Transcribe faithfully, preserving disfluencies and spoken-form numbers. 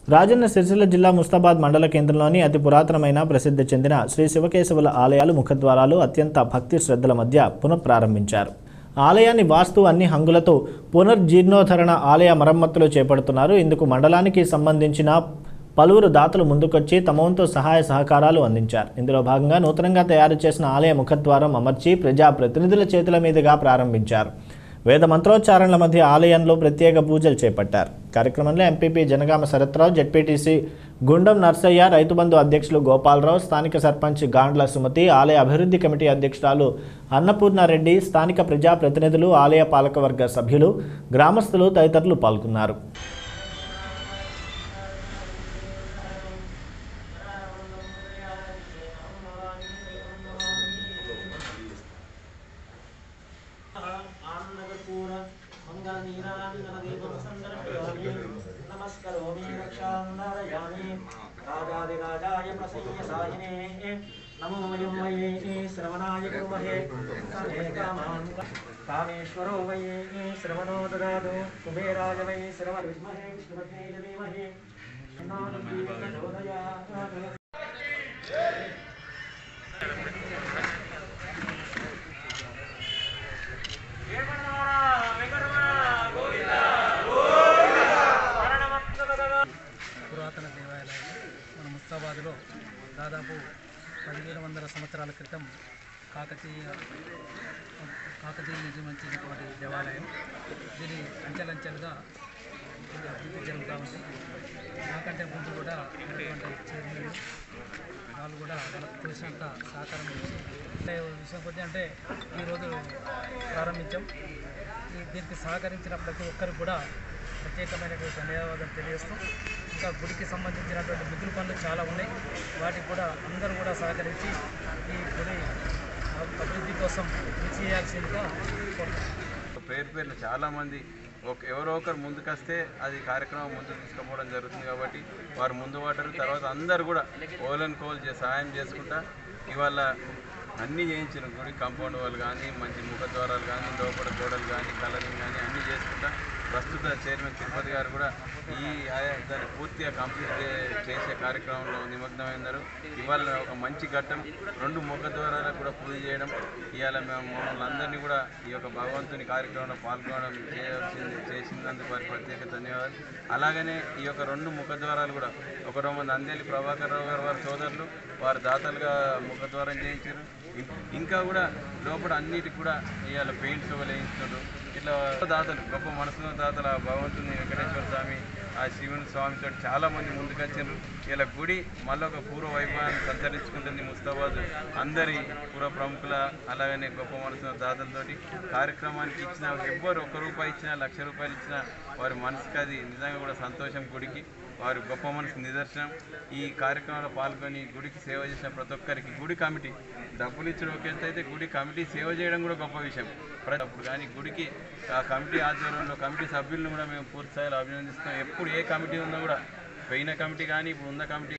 రాజన్న సిరిసిల్ల జిల్లా ముస్తాబాద్ మండల కేంద్రంలోని అతి పురాతనమైన ప్రసిద్ధి చెందిన శ్రీ శివకేశవుల ఆలయాలు ముఖద్వారాలు అత్యంత భక్తి శ్రద్ధల మధ్య పునఃప్రారంభించారు. ఆలయాన్ని వాస్తు అన్ని హంగులతో పునర్జీర్ణోద్ధరణ ఆలయ మరమ్మతులు చేపడుతున్నారు. ఇందుకు మండలానికి సంబంధించిన పలువురు దాతలు ముందుకొచ్చి తమ వంతు సహాయ సహకారాలు అందించారు. ఇందులో భాగంగా నూతనంగా తయారు చేసిన ఆలయ ముఖద్వారం అమర్చి ప్రజా ప్రతినిధుల చేతుల మీదుగా ప్రారంభించారు. వేద మంత్రోచ్చారణల మధ్య ఆలయంలో ప్రత్యేక పూజలు చేపట్టారు. కార్యక్రమంలో ఎంపీపీ జనగామ శరత్రావు, జెడ్పీటీసీ గుండం నర్సయ్య, రైతు బంధు అధ్యక్షులు గోపాలరావు, స్థానిక సర్పంచ్ గాండ్ల సుమతి, ఆలయ అభివృద్ధి కమిటీ అధ్యక్షురాలు అన్నపూర్ణారెడ్డి, స్థానిక ప్రజా ప్రతినిధులు, ఆలయ పాలకవర్గ సభ్యులు, గ్రామస్తులు తదితరులు పాల్గొన్నారు. नमस्करोमि रक्षान्नारयामि राजाधिराजाय प्रसय्यसायिने नमो यम्मये श्रवणाय गुरुमहे कामे कामान् कामेश्वरो वै श्रवणो ददातु कुबेराय वै श्रवण विद्महे विष्णुपत्नी धीमहि పురాతన దేవాలయం మన ముస్తాబాద్లో దాదాపు పదిహేను వందల సంవత్సరాల క్రితం కాకతీయ కాకతీయ నిర్మించినటువంటి దేవాలయం. దీని అంచెలంచెలుగా అభివృద్ధి జరుగుతూ ఉంది. నాకంటే ముందు కూడా ఉన్నటువంటి చైర్మన్ వాళ్ళు కూడా వాళ్ళకు తెలిసినంత సహకారం ఇచ్చి అంటే విషయం కొద్ది అంటే ఈరోజు ప్రారంభించాం. దీనికి సహకరించిన ప్రతి ఒక్కరికి కూడా ప్రత్యేకమైనటువంటి ధన్యవాదాలు తెలియజేస్తూ, ఇంకా గుడికి సంబంధించినటువంటి మిగులు పనులు చాలా ఉన్నాయి. వాటికి కూడా అందరూ కూడా సహకరించి ఈ గుడి అభివృద్ధి కోసం కృషి చేయాల్సిందిగా కోరుతున్నాను. పేరు పేర్లు చాలామంది ఒక ఎవరో ఒకరు ముందుకొస్తే అది కార్యక్రమం ముందుకు తీసుకుపోవడం జరుగుతుంది. కాబట్టి వారు ముందు పడ్డారు. తర్వాత అందరు కూడా ఓలను కోల్ చే సహాయం చేసుకుంటా ఇవాళ అన్నీ చేయించిన గుడి కాంపౌండ్ వాళ్ళు కానీ, మంచి ముఖద్వారాలు కానీ, లోపల గోడలు కానీ, కలరింగ్ కానీ అన్నీ చేసుకుంటా ప్రస్తుత చైర్మన్ తిరుపతి గారు కూడా ఈ దాన్ని పూర్తిగా కంప్లీట్ చేసే కార్యక్రమంలో నిమగ్నమైనారు. ఇవాళ ఒక మంచి ఘట్టం రెండు ముఖద్వారాలకు కూడా పూజ చేయడం. ఇవాళ మేము మమ్మల్ని అందరినీ కూడా ఈ యొక్క భగవంతుని కార్యక్రమంలో పాల్గొనడం చేయాల్సింది చేసినందుకు వారికి ప్రత్యేక ధన్యవాదాలు. అలాగనే ఈ యొక్క రెండు ముఖద్వారాలు కూడా ఒకరో మంది అందేలి ప్రభాకర్ రావు గారు వారి సోదరులు వారు దాతలుగా ముఖద్వారం చేయించారు. ఇంకా కూడా లోపల అన్నిటికి కూడా ఇవాళ పెయింట్స్ వేయించున్నారు. ఇట్లా దాతలు గొప్ప మనసులో దాతల భగవంతుని వెంకటేశ్వర స్వామి ఆ శివుని స్వామితో చాలామంది ముందుకొచ్చారు. ఇలా గుడి మళ్ళీ ఒక పూర్వ వైభవాన్ని సంతరించుకుంటుంది. ముస్తాబాద్ అందరి పూర్వ ప్రముఖుల అలాగనే గొప్ప మనసులో దాతలతోటి కార్యక్రమానికి ఇచ్చిన ఎవ్వరు ఒక్క రూపాయి ఇచ్చినా లక్ష రూపాయలు ఇచ్చినా వారి మనసుకి అది నిజంగా కూడా సంతోషం. గుడికి వారి గొప్ప మనసు నిదర్శనం. ఈ కార్యక్రమంలో పాల్గొని గుడికి సేవ చేసిన ప్రతి ఒక్కరికి గుడి కమిటీ డబ్బులు ఇచ్చడం ఒక ఎత్తు అయితే గుడి కమిటీ సేవ చేయడం కూడా గొప్ప విషయం. అప్పుడు కానీ గుడికి ఆ కమిటీ ఆధ్వర్యంలో కమిటీ సభ్యులను కూడా మేము పూర్తి స్థాయిలో అభినందిస్తాం. ఎప్పుడు ఏ కమిటీ ఉన్నా కూడా పోయిన కమిటీ కానీ ఇప్పుడు ఉన్న కమిటీ